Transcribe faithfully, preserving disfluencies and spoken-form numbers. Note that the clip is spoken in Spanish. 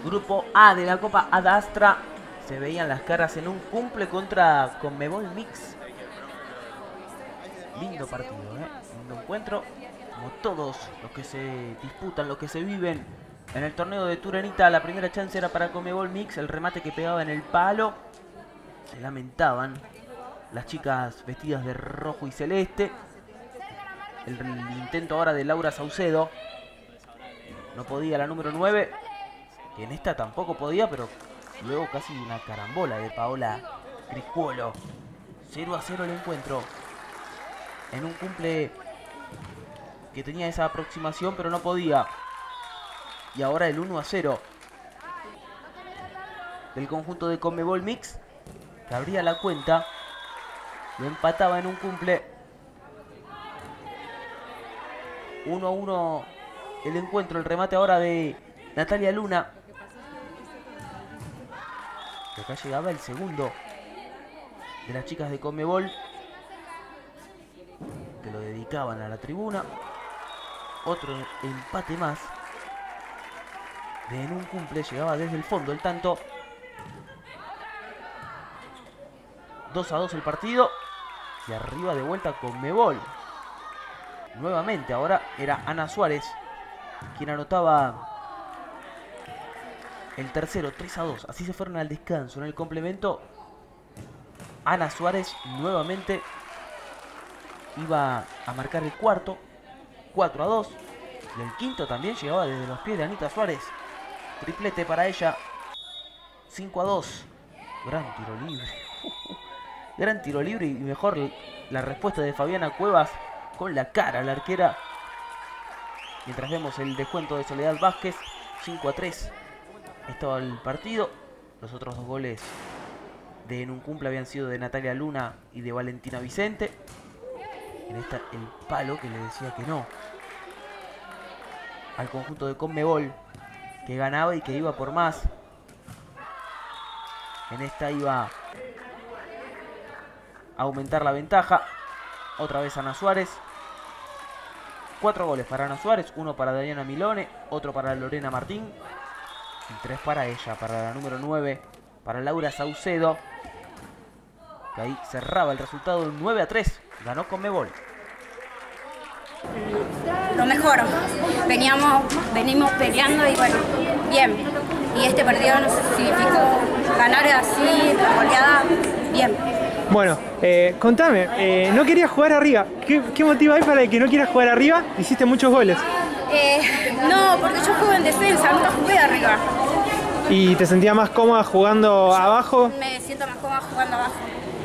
Grupo A de la Copa Adastra. Se veían las caras en un cumple contra Conmebol Mix. Lindo partido, ¿eh? Lindo encuentro. Como todos los que se disputan, los que se viven en el torneo de Turanita. La primera chance era para Conmebol Mix. El remate que pegaba en el palo. Se lamentaban las chicas vestidas de rojo y celeste. El intento ahora de Laura Saucedo. No podía la número nueve. Que en esta tampoco podía, pero luego casi una carambola de Paola Criscuolo. cero a cero el encuentro. En un cumple que tenía esa aproximación, pero no podía. Y ahora el uno a cero del conjunto de Conmebol Mix, que abría la cuenta. Lo empataba en un cumple. uno a uno el encuentro. El remate ahora de Natalia Luna. Y acá llegaba el segundo de las chicas de Conmebol, que lo dedicaban a la tribuna. Otro empate más. De en un cumple llegaba desde el fondo el tanto. dos a dos el partido. Y arriba de vuelta Conmebol. Nuevamente ahora era Ana Suárez quien anotaba el tercero. Tres a dos. Así se fueron al descanso. En el complemento, Ana Suárez nuevamente iba a marcar el cuarto. cuatro a dos. Y el quinto también llegaba desde los pies de Anita Suárez. Triplete para ella. cinco a dos. Gran tiro libre. Gran tiro libre. Y mejor la respuesta de Fabiana Cuevas con la cara, la arquera. Mientras vemos el descuento de Soledad Vázquez. cinco a tres. Estaba el partido. Los otros dos goles de En un cumple habían sido de Natalia Luna y de Valentina Vicente. En esta el palo que le decía que no al conjunto de Conmebol, que ganaba y que iba por más. En esta iba a aumentar la ventaja. Otra vez Ana Suárez. Cuatro goles para Ana Suárez. Uno para Dayana Milone. Otro para Lorena Martín. Y tres para ella, para la número nueve, para Laura Saucedo. Que ahí cerraba el resultado nueve a tres. Ganó Conmebol. Lo mejor. Veníamos, venimos peleando y bueno, bien. Y este partido nos significó ganar así, la goleada, bien. Bueno, eh, contame, eh, no querías jugar arriba. ¿Qué, ¿Qué motivo hay para el que no quieras jugar arriba? Hiciste muchos goles. Eh, no, porque yo juego en defensa, nunca jugué arriba. ¿Y te sentías más cómoda jugando yo abajo? Me siento más cómoda jugando abajo.